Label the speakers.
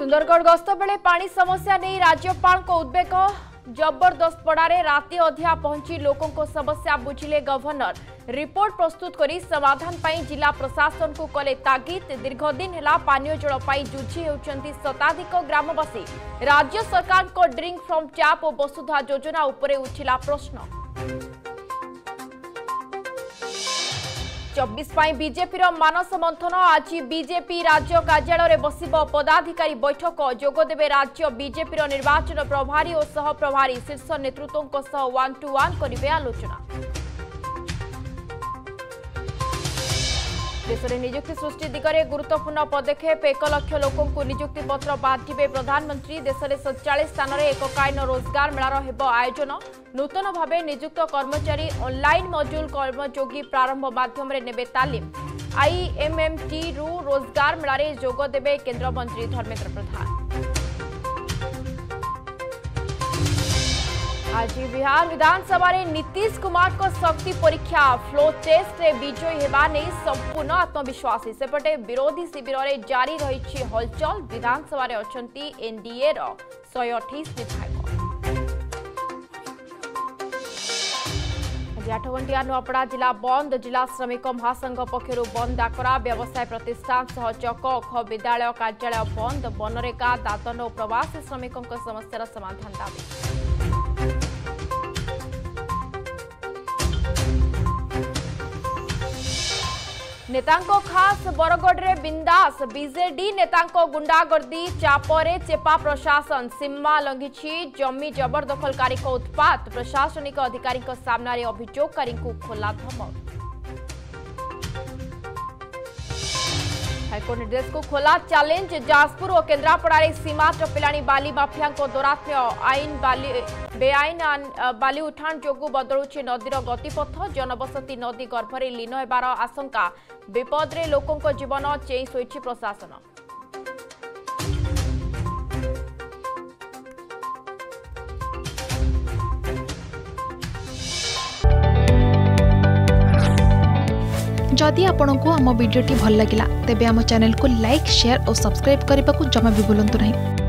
Speaker 1: सुंदरगढ़ गस्त बेले पानी समस्या नहीं राज्यपाल को उद्वेग जबरदस्त पड़ारे राति अधिया पहुंची लोकों को समस्या बुझिले गवर्नर रिपोर्ट प्रस्तुत करी समाधान पाई जिला प्रशासन को कले तागिद दीर्घ दिन हेला पानीय जल पाई जुझी होउचंती शताधिक ग्रामवासी राज्य सरकार को ड्रिंक फ्रॉम टैप और वसुधा योजना उपरे उठिला प्रश्न 24 बीजेपी मानस मंथन आज बीजेपी राज्य कार्यालय बसिब पदाधिकारी बैठक जोगदेवे राज्य बीजेपी निर्वाचन प्रभारी और सह प्रभारी शीर्ष नेतृत्वों सह 1-to-1 करिवे आलोचना। देश में नियुक्ति सृष्टि दिगरे गुरुत्वपूर्ण पदक्षेप 1 लाख लोकों को नियुक्ति पत्र बांटे प्रधानमंत्री देश में 47 स्थान में एककालीन रोजगार मेलार हेब आयोजन नूतन भाव नियुक्त कर्मचारी ऑनलाइन मॉड्यूल कर्मयोगी प्रारंभ माध्यम नेबे तालीम आईएमएमटी रु रोजगार मेलारे जोग देबे केंद्र मंत्री धर्मेंद्र प्रधान। आज बिहार विधानसभा नीतीश कुमार को शक्ति परीक्षा फ्लो टेस्ट रे विजयी हेबा नहीं संपूर्ण आत्मविश्वासी सेपटे विरोधी शिविर में जारी रही हलचल विधानसभा अछंती एनडीए 128 विधायक। 8घंटिया नुआपड़ा जिला बंद जिला श्रमिक महासंघ पक्षर बंद डाकरा व्यवसाय प्रतिष्ठान सह चक अख विद्यालय कार्यालय बंद बनरेगा दादन और प्रवासी श्रमिकों समस्या समाधान दाबी। नेतांको खास बरगढ़ रे बिंदास बीजेडी नेतांको गुंडागर्दी चापरे चेपा प्रशासन सीमा लंघिछि जमी जबरदखलकारी को उत्पात प्रशासनिक अधिकारी सामने अभियोगकारी को खोला धमक। हाईकोर्ट निर्देश को खोला चैलेंज जाजपुर और केन्द्रापड़ा सीमा टपिलाणी बाली माफिया दौरात्म्य आईन बेआईन बाली उठाण जोगु बदलुछि नदीर गतिपथ जनबसती नदी गर्भरे लीन हेबार आशंका विपदरे लोकों जीवन चेई शोइछि प्रशासन।
Speaker 2: जदि आपंक आम भिडी भल लगा तेब आम चैनल को लाइक शेयर और सब्सक्राइब करने को जमा भी भूलु नहीं।